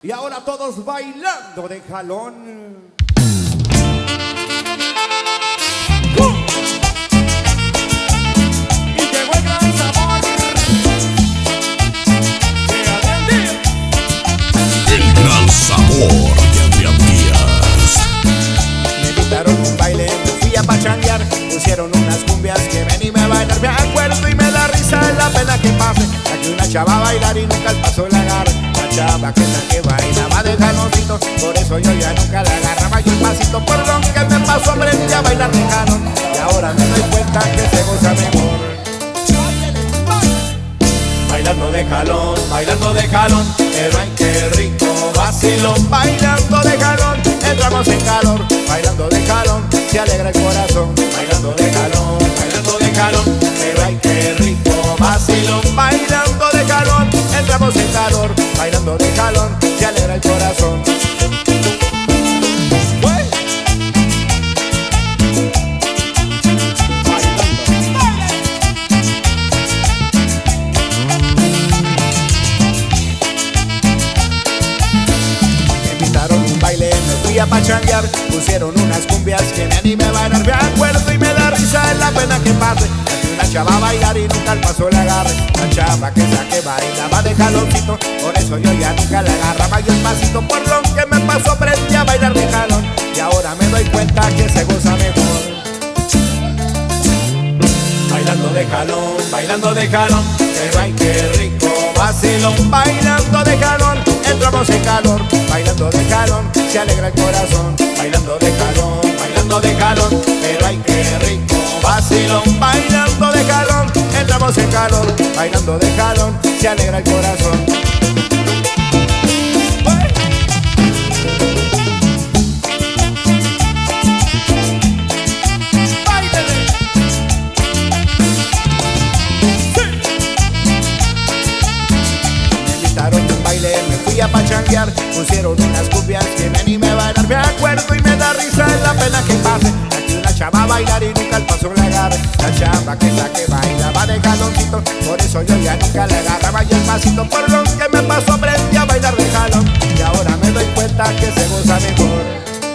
Y ahora todos bailando de jalón. Y llegó el gran sabor. El gran sabor de Adrián Díaz. Me invitaron a un baile, me fui a pachanguear. Pusieron unas cumbias que ven y me bailar. Me acuerdo y me da risa la pena que pase. Aquí una chava a bailar y nunca el paso la agarra. La chava que bailaba de jaloncito, por eso yo ya nunca la agarraba. Y el pasito por lo que me pasó aprendí a bailar de jalón. Y ahora me doy cuenta que se goza mejor. Bailando de jalón, pero ay qué rico vacilón. Bailando de jalón, entramos en calor. Bailando de jalón, se alegra el corazón. Bailando de jalón, pero ay qué rico vacilón. Bailando de jalón, entramos en calor. Bailando de jalón, se alegra el corazón. A pachanguear, pusieron unas cumbias que me animé a bailar. Me acuerdo y me da risa la pena que pase. Aquí una chava a bailar y nunca el paso la agarre. La chava que bailaba de jaloncito, por eso yo ya nunca la agarraba. Y el pasito por lo que me pasó aprendí a bailar de jalón. Y ahora me doy cuenta que se goza mejor. Bailando de jalón, pero ay qué rico vacilón. Bailando de jalón, entramos en calor. Bailando de jalón, se alegra el corazón. Bailando de jalón, pero ay qué rico vacilón. Bailando de jalón, entramos en calor. Bailando de jalón, se alegra el corazón. A pachanguear, pusieron unas cumbias que me animé a bailar. Me acuerdo y me da risa la pena que pase. Aquí una chava a bailar y nunca el paso la agarre. La chava que bailaba de jaloncito, por eso yo ya nunca la agarraba. Y el pasito por lo que me pasó aprendí a bailar de jalón. Y ahora me doy cuenta que se goza mejor.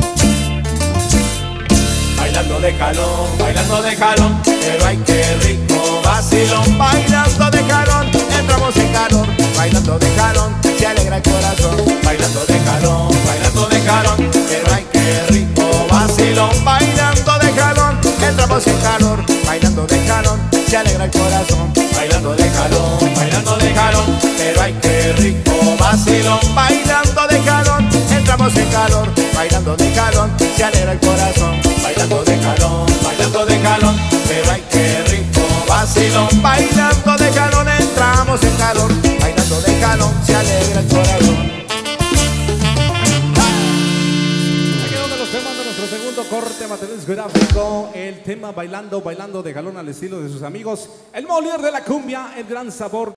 Bailando de jalón, pero ay qué rico vacilón. Bailando de jalón, entramos en calor. Bailando de jalón, se alegra el corazón. Bailando de jalón, pero ay qué rico vacilón. Bailando de jalón, entramos en calor. Bailando de jalón, se alegra el corazón. Bailando de jalón, pero ay qué rico vacilón. Bailando de jalón, entramos en calor. Bailando de jalón, se alegra el corazón. Bailando de jalón, pero ay qué rico vacilón. Bailando de jalón, entramos en calor. Bailando de jalón, se alegra el corazón. Aquí uno de los temas de nuestro segundo corte material gráfico. El tema bailando de jalón al estilo de sus amigos. El líder de la cumbia, el gran sabor.